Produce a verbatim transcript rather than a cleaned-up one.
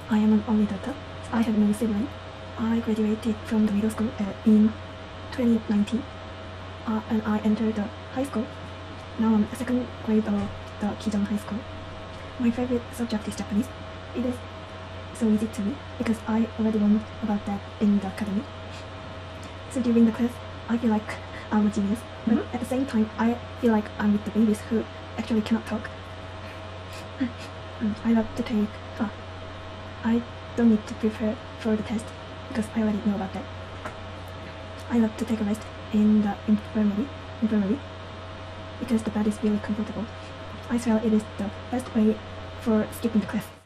I am an only daughter. I have no sibling. I graduated from the middle school uh, in twenty nineteen, uh, and I entered the high school. Now I'm a second grade of the Kijang High School. My favorite subject is Japanese. It is so easy to me because I already learned about that in the academy. So during the class, I feel like I'm a genius, but mm-hmm. at the same time, I feel like I'm with the babies who actually cannot talk. I love to take. Uh, I don't need to prepare for the test because I already know about that. I love to take a rest in the infirmary, infirmary because the bed is really comfortable. I feel it is the best way for skipping the class.